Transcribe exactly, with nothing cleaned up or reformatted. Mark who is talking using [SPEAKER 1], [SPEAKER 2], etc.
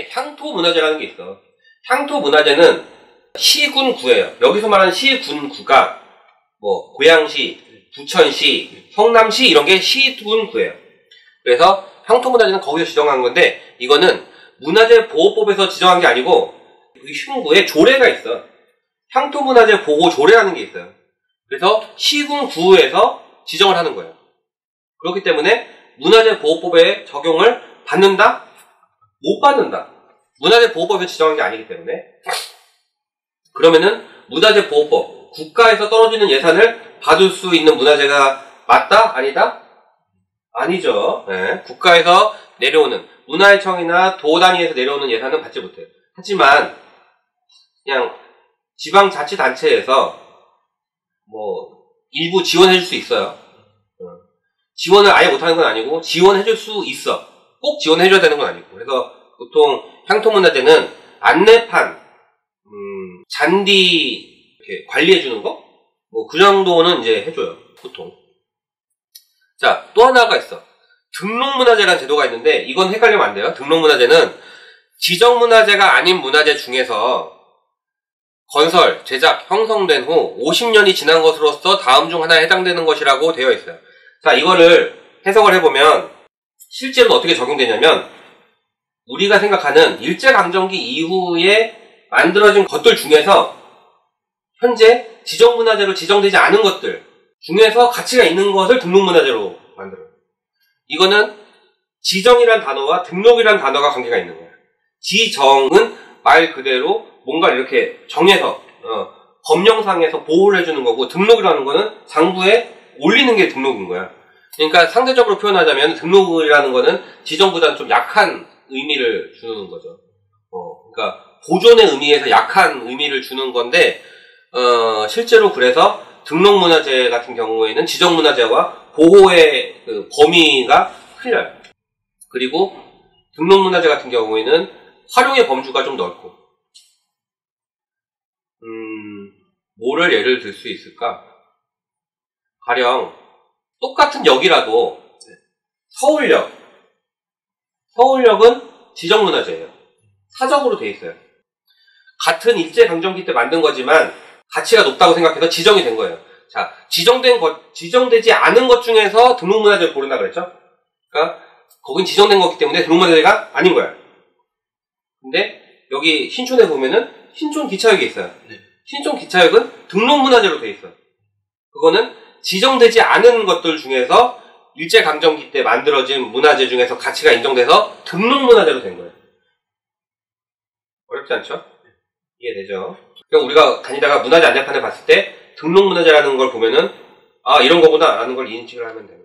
[SPEAKER 1] 향토문화재라는 게 있어. 향토문화재는 시군구예요. 여기서 말하는 시군구가 뭐 고양시, 부천시, 성남시 이런 게 시군구예요. 그래서 향토문화재는 거기서 지정한 건데 이거는 문화재보호법에서 지정한 게 아니고 시군구에 조례가 있어. 향토문화재 보호 조례라는 게 있어요. 그래서 시군구에서 지정을 하는 거예요. 그렇기 때문에 문화재보호법에 적용을 받는다? 못 받는다. 문화재보호법에서 지정한 게 아니기 때문에. 그러면은 문화재보호법, 국가에서 떨어지는 예산을 받을 수 있는 문화재가 맞다? 아니다? 아니죠. 네. 국가에서 내려오는, 문화재청이나 도 단위에서 내려오는 예산은 받지 못해요. 하지만 그냥 지방자치단체에서 뭐 일부 지원해줄 수 있어요. 지원을 아예 못하는 건 아니고 지원해줄 수 있어. 꼭 지원해줘야 되는 건 아니고. 그래서 보통 향토문화재는 안내판, 음, 잔디 이렇게 관리해주는 거? 뭐 그 정도는 이제 해줘요. 보통. 자, 또 하나가 있어. 등록문화재라는 제도가 있는데 이건 헷갈리면 안 돼요. 등록문화재는 지정문화재가 아닌 문화재 중에서 건설, 제작, 형성된 후 오십 년이 지난 것으로서 다음 중 하나에 해당되는 것이라고 되어 있어요. 자, 이거를 해석을 해보면 실제로는 어떻게 적용되냐면 우리가 생각하는 일제강점기 이후에 만들어진 것들 중에서 현재 지정문화재로 지정되지 않은 것들 중에서 가치가 있는 것을 등록문화재로 만들어요. 이거는 지정이란 단어와 등록이란 단어가 관계가 있는 거예요. 지정은 말 그대로 뭔가 이렇게 정해서 어, 법령상에서 보호를 해주는 거고 등록이라는 거는 상부에 올리는 게 등록인 거야. 그러니까 상대적으로 표현하자면 등록이라는 거는 지정보다는 좀 약한 의미를 주는 거죠. 어, 그러니까 보존의 의미에서 약한 의미를 주는 건데 어, 실제로 그래서 등록문화재 같은 경우에는 지정문화재와 보호의 그 범위가 틀려요. 그리고 등록문화재 같은 경우에는 활용의 범주가 좀 넓고 음, 뭐를 예를 들 수 있을까? 가령 똑같은 역이라도 서울역 서울역은 지정문화재예요. 사적으로 돼 있어요. 같은 일제강점기 때 만든 거지만 가치가 높다고 생각해서 지정이 된 거예요. 자, 지정된 것, 지정되지 않은 것 중에서 등록문화재를 고른다 그랬죠? 그러니까 거긴 지정된 거기 때문에 등록문화재가 아닌 거야. 근데 여기 신촌에 보면은 신촌 기차역이 있어요. 신촌 기차역은 등록문화재로 돼 있어요. 그거는 지정되지 않은 것들 중에서 일제강점기 때 만들어진 문화재 중에서 가치가 인정돼서 등록문화재로 된 거예요. 어렵지 않죠? 이해되죠? 그러니까 우리가 다니다가 문화재 안내판을 봤을 때 등록문화재라는 걸 보면은 아 이런 거구나 라는 걸 인식을 하면 돼요.